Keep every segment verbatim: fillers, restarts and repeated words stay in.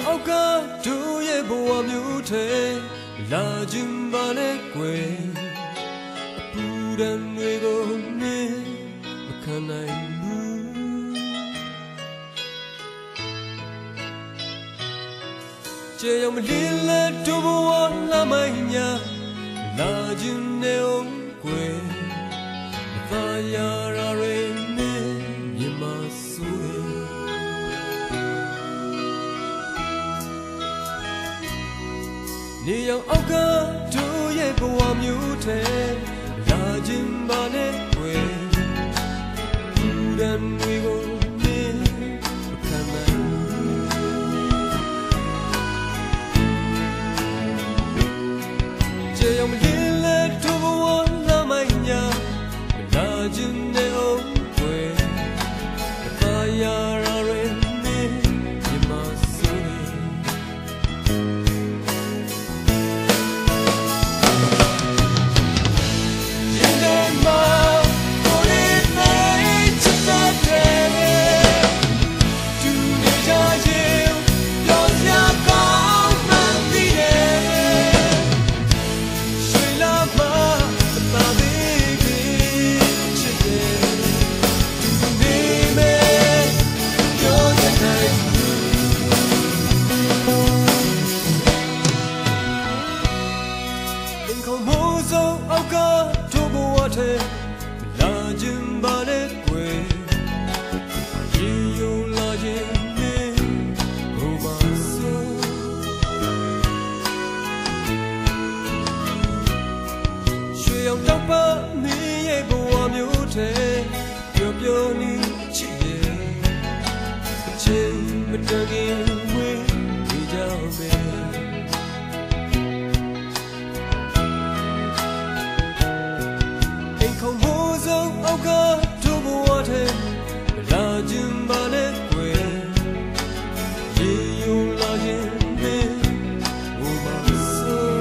အောက်ကတို့ရဲ့ဘဝမျိုးထဲလာခြင်းပါနဲ့ကွယ်အပူဒဏ်တွေကိုမင်းမခံနိုင်ဘူးကြေရောင်မလင်းလက်တို့ဘဝလာမိုင်းညာလာခြင်းနဲ့အောင်ကွယ်ဘာရရာရဲမင်းမြင်မဆိုးနေရောင်အောက်ကတို့ရဲ့ဘဝမျိုးထဲလာခြင်းပါနဲ့ကွယ်ဘူရန်တွေကိုမင်းမခံနိုင်ကြေရောင်မလင်းလက်တို့ဘဝလာမိုင်းညာလာခြင်းနဲ့အောင်ကွယ်ဘာရရာရဲမင်းမြင်မဆိုးလာခြင်းပါနဲ့ကွယ်ရေယုံလာခြင်းနဲ့ဘုမာဆိုရွှေရောင်တောက်ပါမင်းရဲ့ဘဝမျိုးထဲပျော်ပျော်နေချစ်ရဲ့အချိန်မတန်ခင်ဝေးနေကြမယ်အောက်ကတို့ဘဝထဲလာခြင်းပါနဲ့ကွယ်ရေယုံလာခြင်းနဲ့ဘုမာဆို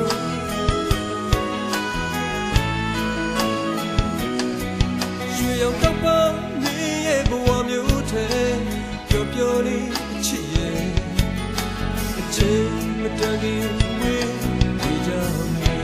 ရွှေရောင်တောက်ပါမင်းရဲ့ဘဝမျိုးထဲပျော်ပျော်နေချစ်ရဲ့အချိန်မတန်ခင်ဝေးနေကြမယ်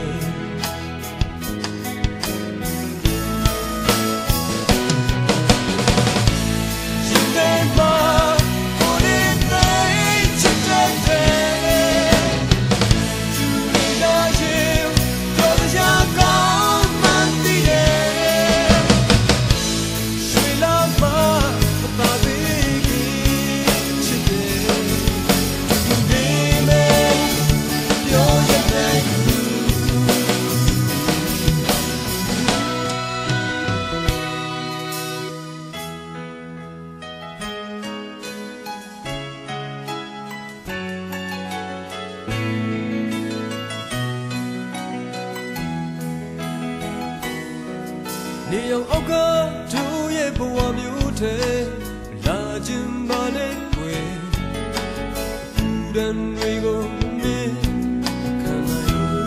နေရောင်အောက်ကတို့ရဲ့ဘဝမျိုးထဲလာခြင်းပါနဲ့ကွယ်ဘူရန်တွေကိုမင်းခံနိုင်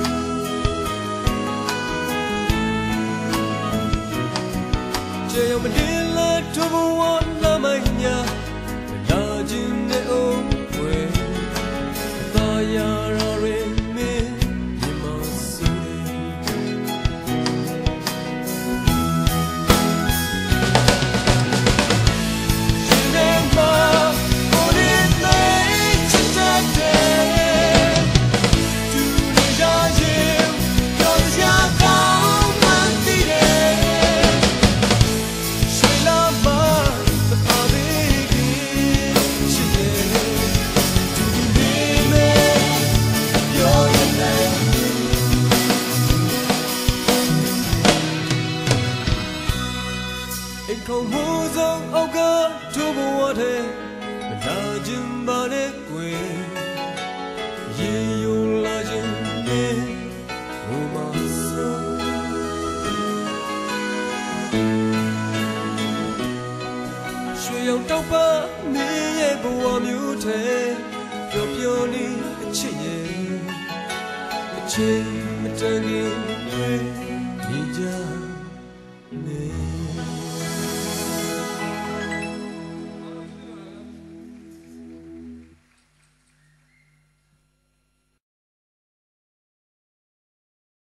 ကြေရောင်မလင်းလက်တို့ဘဝလာမိုင်းညာလာခြင်းနဲ့အောင်ကွယ်သာယာရာရဲမင်းမြင်မဆိုးခေါ်မှုဆုံးအောက်ကတို့ဘဝထဲမလာခြင်းပါနဲ့ကွယ်ရေယုံလာခြင်းနဲ့ဘုမာဆိုရွှေရောင်တောက်ပါမင်းရဲ့ဘဝမျိုးထဲပျော်ပျော်နေအချစ်ရဲ့အချိန်မတန်ခင်နေကြ